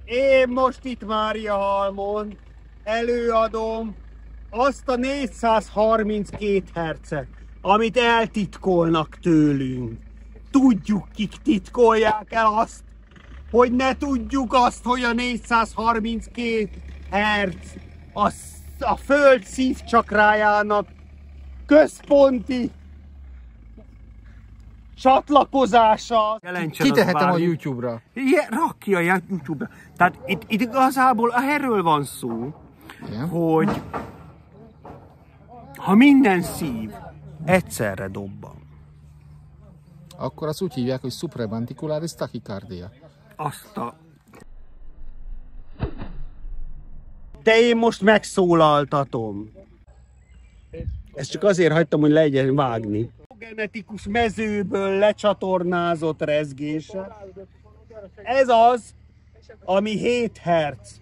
Én most itt Máriahalmon előadom azt a 432 hercet, amit eltitkolnak tőlünk. Tudjuk, kik titkolják el azt, hogy ne tudjuk azt, hogy a 432 herc a Föld szívcsakrájának központi csatlakozása. Kitehetem a YouTube-ra. Igen, rakja a YouTube-ra. Tehát itt igazából erről van szó, igen, hogy ha minden szív egyszerre dobban, akkor azt úgy hívják, hogy supraventricularis tachycardia. De én most megszólaltatom. Ezt csak azért hagytam, hogy legyen vágni. A genetikus mezőből lecsatornázott rezgése. Ez az, ami 7 hertz.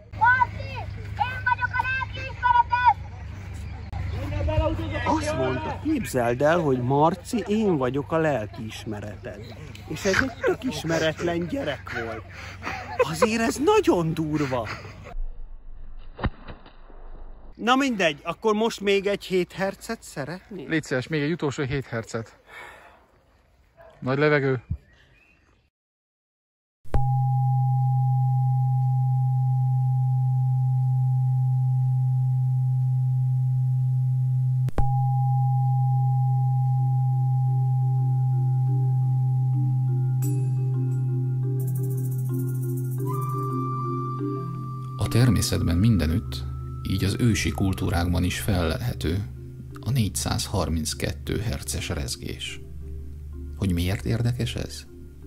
Azt mondta, képzeld el, hogy Marci, én vagyok a lelkiismereted. És ez egy tök ismeretlen gyerek volt. Azért ez nagyon durva. Na mindegy, akkor most még egy 7 hercet szeretnél? Légy szíves, még egy utolsó 7 hercet. Nagy levegő. A természetben mindenütt, így az ősi kultúrákban is fellelhető a 432 hertzes rezgés. Hogy miért érdekes ez?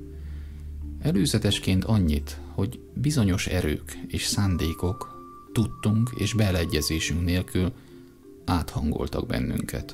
Előzetesként annyit, hogy bizonyos erők és szándékok tudtunk és beleegyezésünk nélkül áthangoltak bennünket.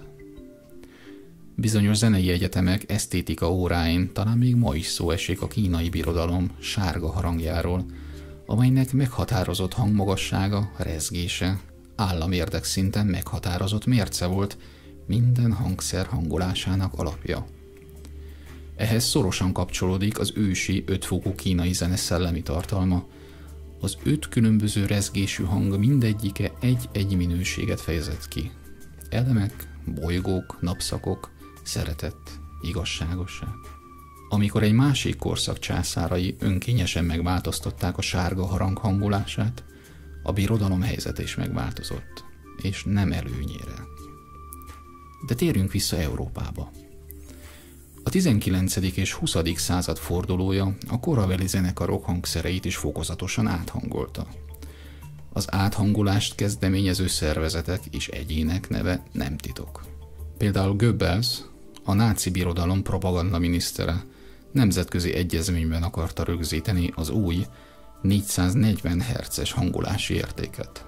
Bizonyos zenei egyetemek esztétika óráin talán még ma is szó esik a kínai birodalom sárga harangjáról, amelynek meghatározott hangmagassága, rezgése, államérdek szinten meghatározott mérce volt minden hangszer hangolásának alapja. Ehhez szorosan kapcsolódik az ősi 5 fokú kínai zene szellemi tartalma. Az 5 különböző rezgésű hang mindegyike egy-egy minőséget fejezett ki. Elemek, bolygók, napszakok, szeretet, igazságosság. Amikor egy másik korszak császárai önkényesen megváltoztatták a sárga harang hangolását, a birodalom helyzete is megváltozott, és nem előnyére. De térjünk vissza Európába. A 19. és 20. század fordulója a korabeli zenekarok hangszereit is fokozatosan áthangolta. Az áthangolást kezdeményező szervezetek és egyének neve nem titok. Például Goebbels, a náci birodalom propaganda minisztere, nemzetközi egyezményben akarta rögzíteni az új 440 hertzes hangolási értéket.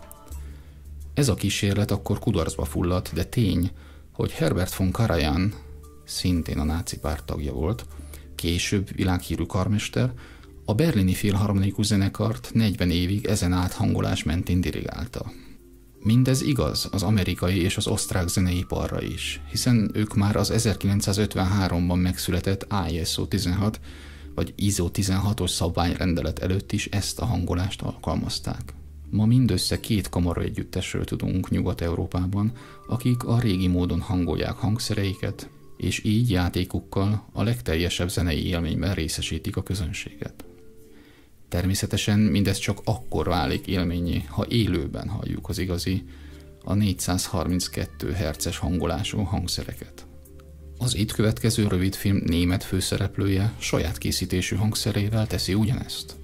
Ez a kísérlet akkor kudarcba fulladt, de tény, hogy Herbert von Karajan, szintén a náci párt tagja volt, később világhírű karmester, a berlini filharmonikus zenekart 40 évig ezen áthangolás mentén dirigálta. Mindez igaz az amerikai és az osztrák zeneiparra is, hiszen ők már az 1953-ban megszületett ISO 16 vagy ISO 16-os szabványrendelet előtt is ezt a hangolást alkalmazták. Ma mindössze 2 kamaraegyüttesről tudunk Nyugat-Európában, akik a régi módon hangolják hangszereiket, és így játékukkal a legteljesebb zenei élményben részesítik a közönséget. Természetesen mindez csak akkor válik élménnyé, ha élőben halljuk az igazi, a 432 hertzes hangolású hangszereket. Az itt következő rövidfilm német főszereplője saját készítésű hangszerével teszi ugyanezt.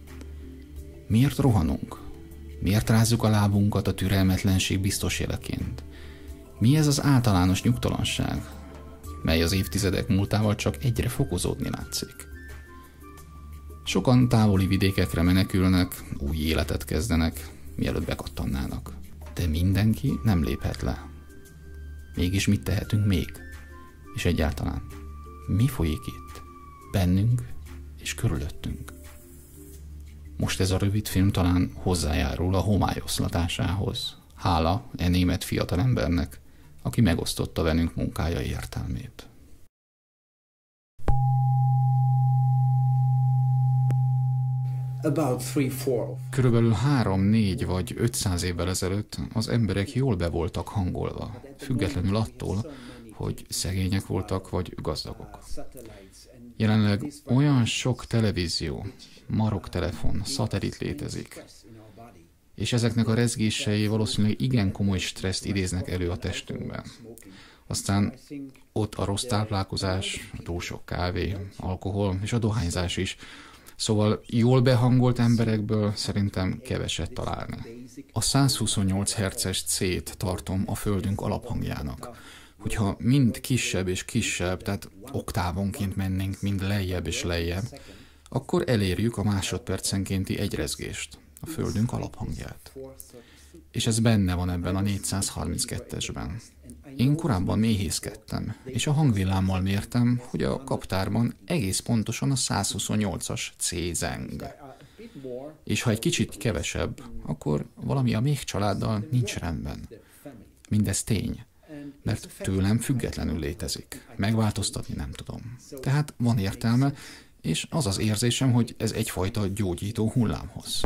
Miért rohanunk? Miért rázzuk a lábunkat a türelmetlenség biztos jeleként? Mi ez az általános nyugtalanság, mely az évtizedek múltával csak egyre fokozódni látszik? Sokan távoli vidékekre menekülnek, új életet kezdenek, mielőtt bekattannának. De mindenki nem léphet le. Mégis mit tehetünk még? És egyáltalán, mi folyik itt? Bennünk és körülöttünk. Most ez a rövidfilm talán hozzájárul a homályoszlatásához. Hála e német fiatalembernek, aki megosztotta velünk munkája értelmét. Körülbelül 3, 4 vagy 500 évvel ezelőtt az emberek jól be voltak hangolva, függetlenül attól, hogy szegények voltak vagy gazdagok. Jelenleg olyan sok televízió, maroktelefon, szatellit létezik, és ezeknek a rezgései valószínűleg igen komoly stresszt idéznek elő a testünkben. Aztán ott a rossz táplálkozás, a túl sok kávé, alkohol és a dohányzás is. Szóval jól behangolt emberekből szerintem keveset találni. A 128 Hz-es C-t tartom a Földünk alaphangjának. Hogyha mind kisebb és kisebb, tehát oktávonként mennénk mind lejjebb és lejjebb, akkor elérjük a másodpercenkénti egyrezgést, a Földünk alaphangját. És ez benne van ebben a 432-esben. Én korábban méhészkedtem, és a hangvillámmal mértem, hogy a kaptárban egész pontosan a 128-as C zeng. És ha egy kicsit kevesebb, akkor valami a méh családdal nincs rendben. Mindez tény, mert tőlem függetlenül létezik. Megváltoztatni nem tudom. Tehát van értelme, és az az érzésem, hogy ez egyfajta gyógyító hullámhoz.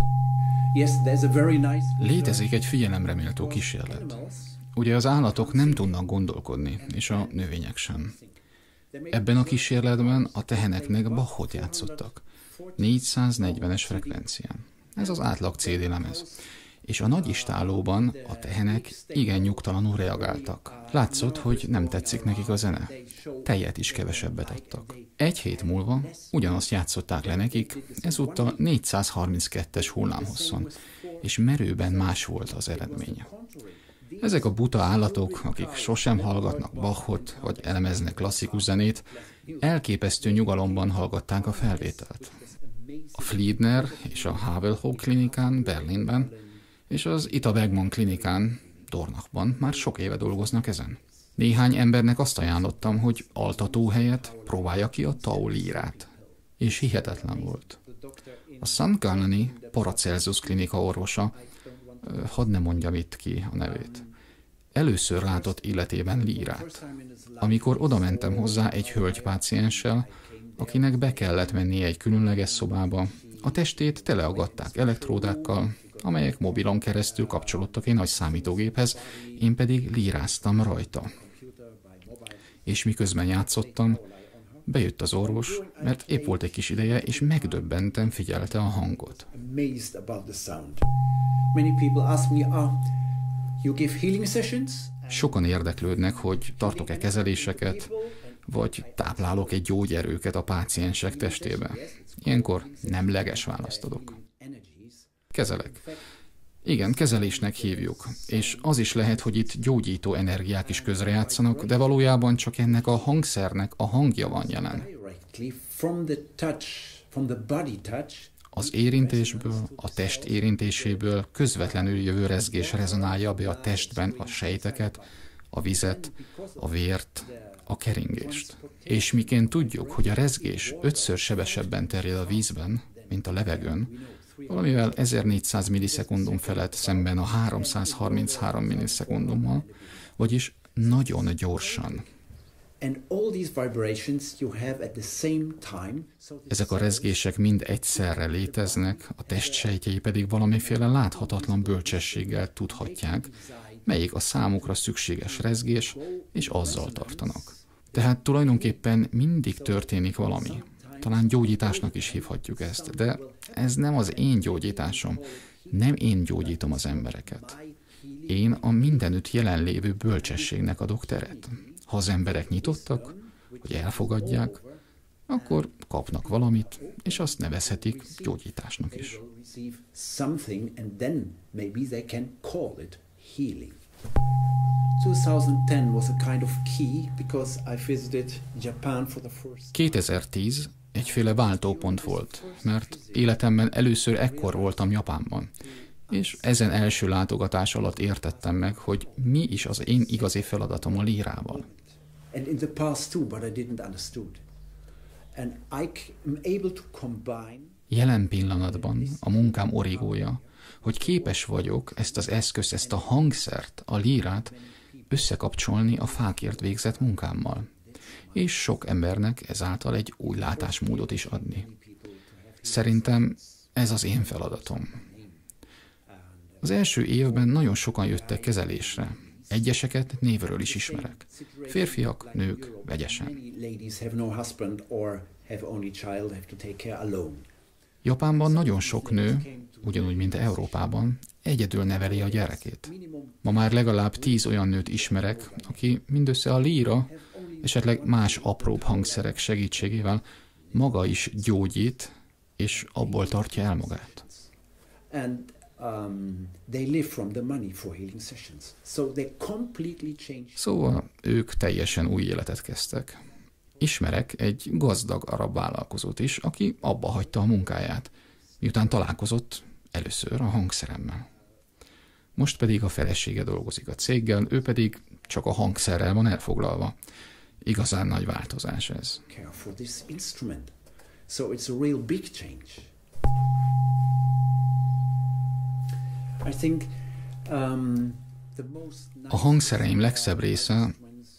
Létezik egy figyelemre méltó kísérlet. Ugye az állatok nem tudnak gondolkodni, és a növények sem. Ebben a kísérletben a teheneknek Bachot játszottak, 440-es frekvencián. Ez az átlag CD lemez. És a nagy istállóban a tehenek igen nyugtalanul reagáltak. Látszott, hogy nem tetszik nekik a zene. Tejet is kevesebbet adtak. Egy hét múlva ugyanazt játszották le nekik, ezúttal 432-es hullámhosszon, és merőben más volt az eredmény. Ezek a buta állatok, akik sosem hallgatnak Bachot, vagy elemeznek klasszikus zenét, elképesztő nyugalomban hallgatták a felvételt. A Fliedner és a Havelhoch klinikán Berlinben, és az Ita Bergman klinikán Dornachban már sok éve dolgoznak ezen. Néhány embernek azt ajánlottam, hogy altató helyett próbálja ki a Tau lírát. És hihetetlen volt. A St. Gallani Paracelsus klinika orvosa, hadd ne mondjam itt ki a nevét, először látott életében lírát. Amikor odamentem hozzá egy hölgy pácienssel, akinek be kellett mennie egy különleges szobába, a testét teleaggatták elektródákkal, amelyek mobilon keresztül kapcsolódtak egy nagy számítógéphez, én pedig líráztam rajta. És miközben játszottam, bejött az orvos, mert épp volt egy kis ideje, és megdöbbenten figyelte a hangot. Sokan érdeklődnek, hogy tartok-e kezeléseket, vagy táplálok egy gyógyerőket a páciensek testébe. Ilyenkor nemleges választ adok. Kezelek. Igen, kezelésnek hívjuk, és az is lehet, hogy itt gyógyító energiák is közrejátszanak, de valójában csak ennek a hangszernek a hangja van jelen. Az érintésből, a test érintéséből közvetlenül jövő rezgés rezonálja be a testben a sejteket, a vizet, a vért, a keringést. És miként tudjuk, hogy a rezgés 5-ször sebesebben terjed a vízben, mint a levegőn, valamivel 1400 millisekundum felett szemben a 333 millisekundummal, vagyis nagyon gyorsan. Ezek a rezgések mind egyszerre léteznek, a testsejtjei pedig valamiféle láthatatlan bölcsességgel tudhatják, melyik a számukra szükséges rezgés, és azzal tartanak. Tehát tulajdonképpen mindig történik valami. Talán gyógyításnak is hívhatjuk ezt, de ez nem az én gyógyításom. Nem én gyógyítom az embereket. Én a mindenütt jelenlévő bölcsességnek adok teret. Ha az emberek nyitottak, hogy elfogadják, akkor kapnak valamit, és azt nevezhetik gyógyításnak is. 2010 egyféle váltópont volt, mert életemben először ekkor voltam Japánban, és ezen első látogatás alatt értettem meg, hogy mi is az én igazi feladatom a lírával. Jelen pillanatban a munkám origója, hogy képes vagyok ezt az eszközt, ezt a hangszert, a lírát összekapcsolni a fákért végzett munkámmal, és sok embernek ezáltal egy új látásmódot is adni. Szerintem ez az én feladatom. Az első évben nagyon sokan jöttek kezelésre. Egyeseket névről is ismerek. Férfiak, nők, vegyesen. Japánban nagyon sok nő, ugyanúgy, mint Európában, egyedül neveli a gyerekét. Ma már legalább 10 olyan nőt ismerek, aki mindössze a líra, esetleg más apróbb hangszerek segítségével maga is gyógyít, és abból tartja el magát. Szóval ők teljesen új életet kezdtek. Ismerek egy gazdag arab vállalkozót is, aki abba hagyta a munkáját, miután találkozott először a hangszeremmel. Most pedig a felesége dolgozik a céggel, ő pedig csak a hangszerrel van elfoglalva. Igazán nagy változás ez. A hangszereim legszebb része,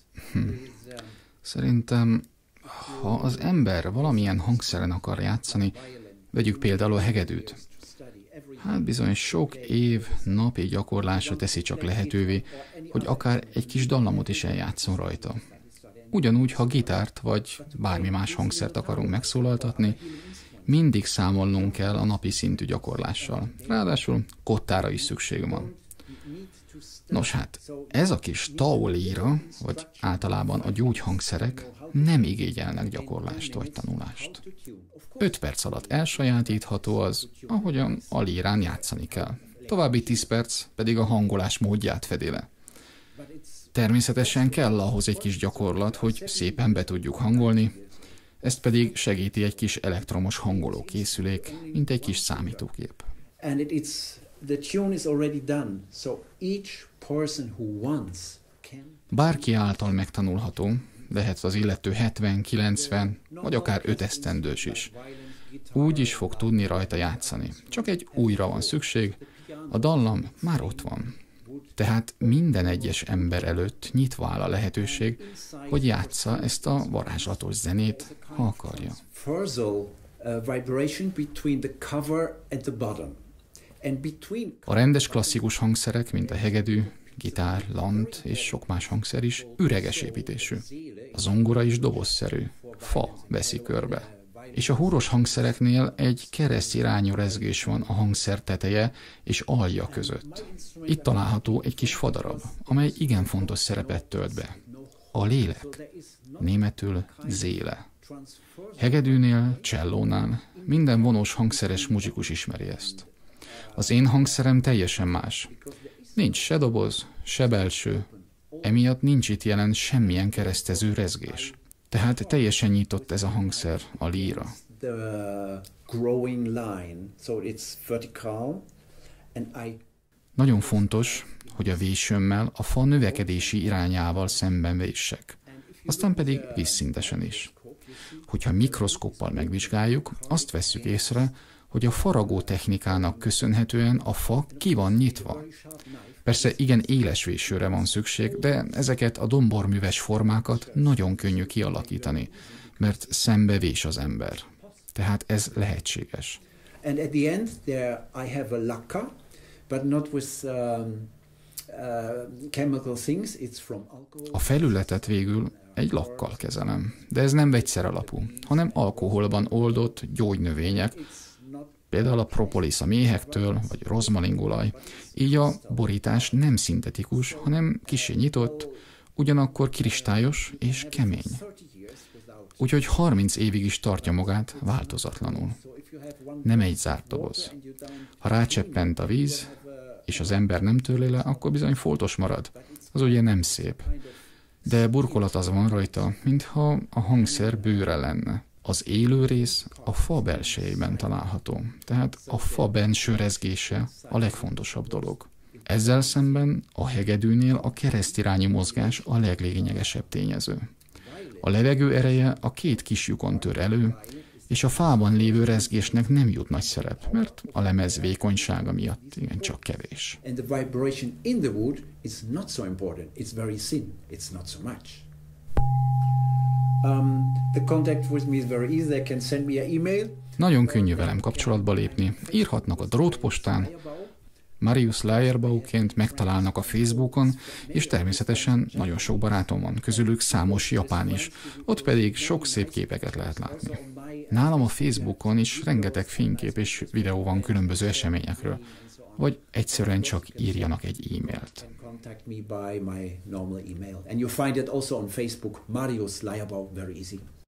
szerintem, ha az ember valamilyen hangszeren akar játszani, vegyük például a hegedűt. Hát bizony sok év, napi gyakorlása teszi csak lehetővé, hogy akár egy kis dallamot is eljátszon rajta. Ugyanúgy, ha gitárt vagy bármi más hangszert akarunk megszólaltatni, mindig számolnunk kell a napi szintű gyakorlással. Ráadásul kottára is szükség van. Nos hát, ez a kis taolíra, vagy általában a gyógyhangszerek nem igényelnek gyakorlást vagy tanulást. 5 perc alatt elsajátítható az, ahogyan a lírán játszani kell. További 10 perc pedig a hangolás módját fedi le. Természetesen kell ahhoz egy kis gyakorlat, hogy szépen be tudjuk hangolni, ezt pedig segíti egy kis elektromos hangoló készülék, mint egy kis számítógép. Bárki által megtanulható, lehet az illető 70, 90, vagy akár 5 esztendős is. Úgy is fog tudni rajta játszani. Csak egy újra van szükség, a dallam már ott van. Tehát minden egyes ember előtt nyitva áll a lehetőség, hogy játsza ezt a varázslatos zenét, ha akarja. A rendes klasszikus hangszerek, mint a hegedű, gitár, lant és sok más hangszer is üreges építésű. A zongora is dobozszerű, fa veszi körbe. És a húros hangszereknél egy keresztirányú rezgés van a hangszer teteje és alja között. Itt található egy kis fadarab, amely igen fontos szerepet tölt be. A lélek, németül zéle. Hegedűnél, csellónál minden vonós hangszeres muzsikus ismeri ezt. Az én hangszerem teljesen más. Nincs se doboz, se belső, emiatt nincs itt jelen semmilyen keresztező rezgés. Tehát teljesen nyitott ez a hangszer, a líra. Nagyon fontos, hogy a vésőmmel a fa növekedési irányával szemben véssek. Aztán pedig vízszintesen is. Hogyha mikroszkóppal megvizsgáljuk, azt vesszük észre, hogy a faragó technikának köszönhetően a fa ki van nyitva. Persze igen éles vésőre van szükség, de ezeket a domborműves formákat nagyon könnyű kialakítani, mert szembe vés az ember. Tehát ez lehetséges. A felületet végül egy lakkal kezelem, de ez nem vegyszer alapú, hanem alkoholban oldott gyógynövények, például a propolis a méhektől, vagy rozmaringolaj. Így a borítás nem szintetikus, hanem kissé nyitott, ugyanakkor kristályos és kemény. Úgyhogy 30 évig is tartja magát változatlanul. Nem egy zárt doboz. Ha rácseppent a víz, és az ember nem törli le, akkor bizony foltos marad. Az ugye nem szép. De burkolat az van rajta, mintha a hangszer bőre lenne. Az élő rész a fa belsejében található, tehát a fa benső rezgése a legfontosabb dolog. Ezzel szemben a hegedűnél a keresztirányú mozgás a leglényegesebb tényező. A levegő ereje a 2 kis lyukon tör elő, és a fában lévő rezgésnek nem jut nagy szerep, mert a lemez vékonysága miatt igencsak kevés. Nagyon könnyű velem kapcsolatba lépni, írhatnak a drótpostán, Marius Leierbauként megtalálnak a Facebookon, és természetesen nagyon sok barátom van, közülük számos japán is, ott pedig sok szép képeket lehet látni. Nálam a Facebookon is rengeteg fénykép és videó van különböző eseményekről, vagy egyszerűen csak írjanak egy e-mailt. Contact me by my normal email. And you find it also on Facebook, Marius Leierbau, very easy.